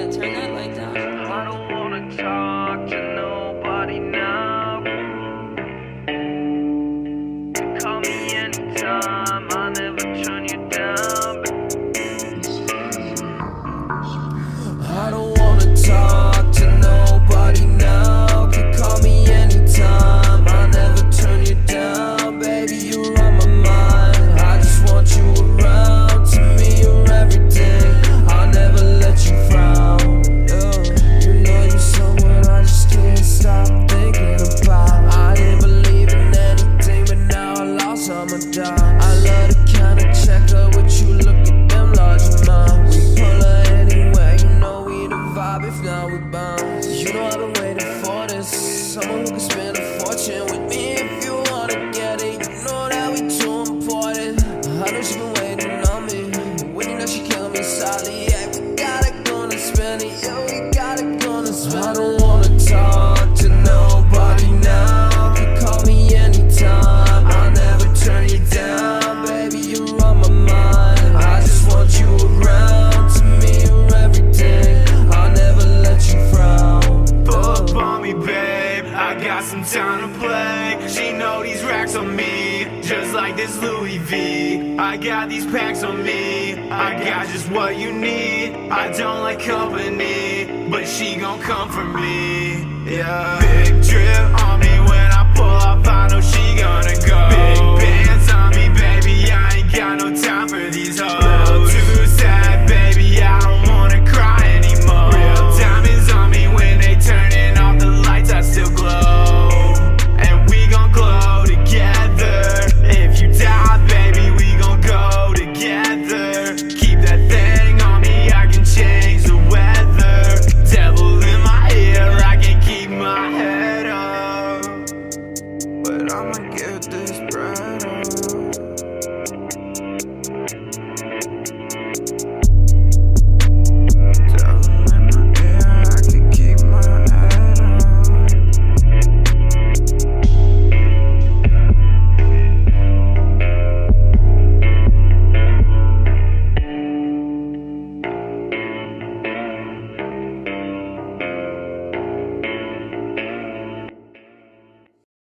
turn that light down. I don't wanna talk to nobody now. Call me anytime, I'll never turn you down. I don't wanna talk to nobody now. You call me anytime, I'll never turn you down. Baby, you're on my mind, I just want you around. To me, you're everything, I'll never let you frown. You know you're someone I just can't stop thinking about. I didn't believe in anything, but now I lost all my doubts. I love the kind of checker with you, look at them large amounts. We pull her anywhere, you know we the vibe, if not we bounce. You know I've been waiting for this, someone who can spend a fortune with me. If you wanna get it, you know that we too important. I know she been waiting on me, when you know she killing me solid. Yeah, we got it, gonna spend it, yeah, we got it, gonna spend it. I don't wanna talk to nobody now. You call me anytime, I'll never turn you down. Baby, you're on my mind, I just want you around. To me, you're everything, I'll never let you frown. Pull up on me, babe, I got some time to play. She know these racks on me, just like this Louis V. I got these packs on me, I got just what you need. I don't like company, but she gon' come for me, yeah. Big drip on me when I pull up, I know she gonna go. Big bands on me, baby, I ain't got no time